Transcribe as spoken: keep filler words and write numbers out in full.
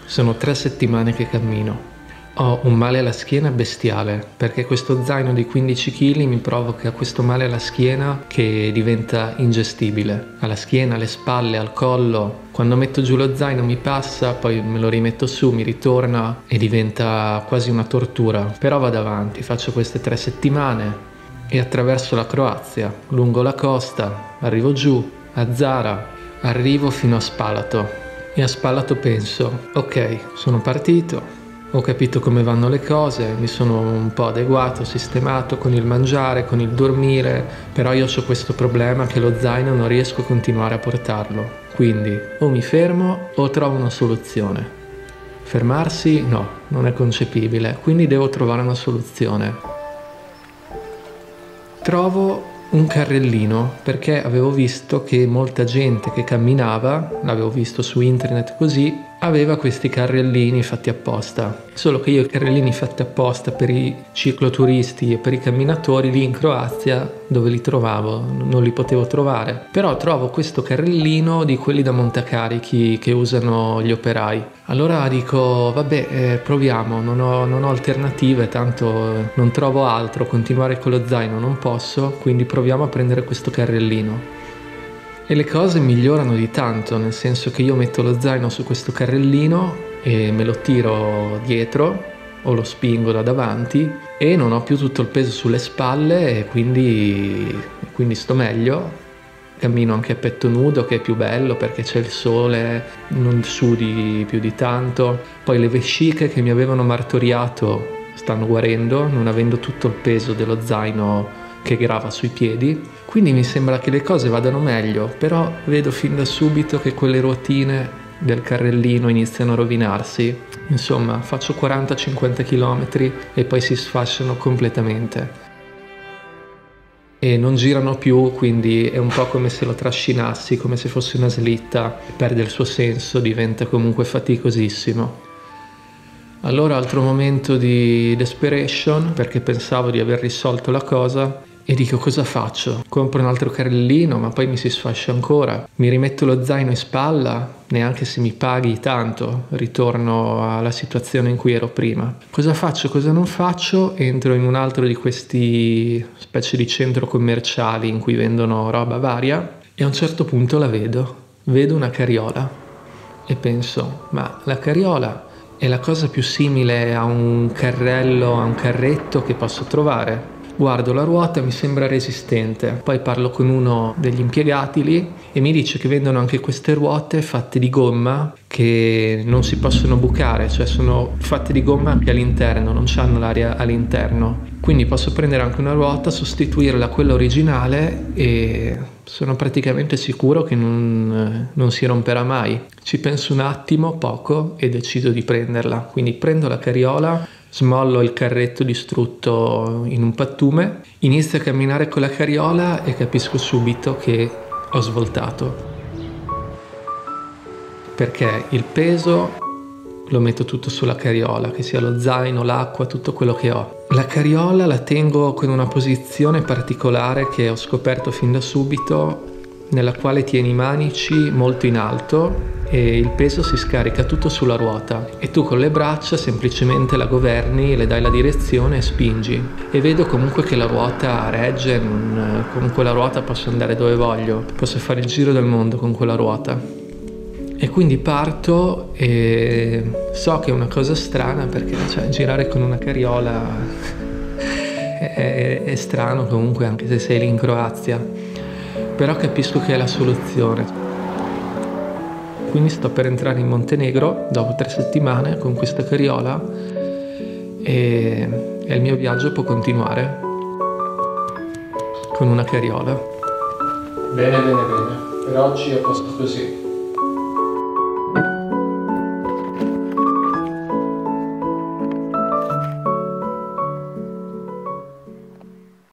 Sono tre settimane che cammino. Ho un male alla schiena bestiale, perché questo zaino di quindici chili mi provoca questo male alla schiena che diventa ingestibile. Alla schiena, alle spalle, al collo. Quando metto giù lo zaino mi passa, poi me lo rimetto su, mi ritorna e diventa quasi una tortura. Però vado avanti, faccio queste tre settimane e attraverso la Croazia, lungo la costa, arrivo giù, a Zara, arrivo fino a Spalato. E a Spalato penso, ok, sono partito. Ho capito come vanno le cose, mi sono un po' adeguato, sistemato con il mangiare, con il dormire, però io ho questo problema che lo zaino non riesco a continuare a portarlo. Quindi o mi fermo o trovo una soluzione. Fermarsi? No, non è concepibile, quindi devo trovare una soluzione. Trovo un carrellino perché avevo visto che molta gente che camminava, l'avevo visto su internet così, aveva questi carrellini fatti apposta. Solo che io i carrellini fatti apposta per i cicloturisti e per i camminatori lì in Croazia, dove li trovavo? Non li potevo trovare. Però trovo questo carrellino di quelli da montacarichi che usano gli operai. Allora dico, vabbè, eh, proviamo, non ho, non ho alternative, tanto non trovo altro, continuare con lo zaino non posso, quindi proviamo a prendere questo carrellino. E le cose migliorano di tanto, nel senso che io metto lo zaino su questo carrellino e me lo tiro dietro o lo spingo da davanti e non ho più tutto il peso sulle spalle e quindi, quindi sto meglio. Cammino anche a petto nudo, che è più bello perché c'è il sole, non sudi più di tanto. Poi le vesciche che mi avevano martoriato stanno guarendo, non avendo tutto il peso dello zaino che grava sui piedi, quindi mi sembra che le cose vadano meglio, però vedo fin da subito che quelle ruotine del carrellino iniziano a rovinarsi. Insomma, faccio quaranta cinquanta chilometri e poi si sfasciano completamente e non girano più, quindi è un po' come se lo trascinassi, come se fosse una slitta, perde il suo senso, diventa comunque faticosissimo. Allora altro momento di desperation, perché pensavo di aver risolto la cosa e dico cosa faccio? Compro un altro carrellino ma poi mi si sfascia ancora, mi rimetto lo zaino in spalla, neanche se mi paghi tanto, ritorno alla situazione in cui ero prima. Cosa faccio, cosa non faccio? Entro in un altro di questi specie di centro commerciali in cui vendono roba varia e a un certo punto la vedo, vedo una carriola e penso, ma la carriola è la cosa più simile a un carrello, a un carretto che posso trovare. Guardo la ruota, mi sembra resistente. Poi parlo con uno degli impiegati lì e mi dice che vendono anche queste ruote fatte di gomma che non si possono bucare, cioè sono fatte di gomma anche all'interno, non hanno l'aria all'interno. Quindi posso prendere anche una ruota, sostituirla a quella originale e sono praticamente sicuro che non, non si romperà mai. Ci penso un attimo, poco, e decido di prenderla. Quindi prendo la carriola, smollo il carretto distrutto in un pattume, inizio a camminare con la carriola e capisco subito che ho svoltato. Perché il peso lo metto tutto sulla carriola, che sia lo zaino, l'acqua, tutto quello che ho. La carriola la tengo con una posizione particolare che ho scoperto fin da subito, nella quale tieni i manici molto in alto e il peso si scarica tutto sulla ruota e tu con le braccia semplicemente la governi, le dai la direzione e spingi. E vedo comunque che la ruota regge, non, con quella ruota posso andare dove voglio, posso fare il giro del mondo con quella ruota. E quindi parto e so che è una cosa strana perché cioè, girare con una carriola è, è, è strano comunque anche se sei lì in Croazia, però capisco che è la soluzione. Quindi sto per entrare in Montenegro dopo tre settimane con questa carriola e, e il mio viaggio può continuare con una carriola. Bene, bene, bene. Per oggi è a posto così.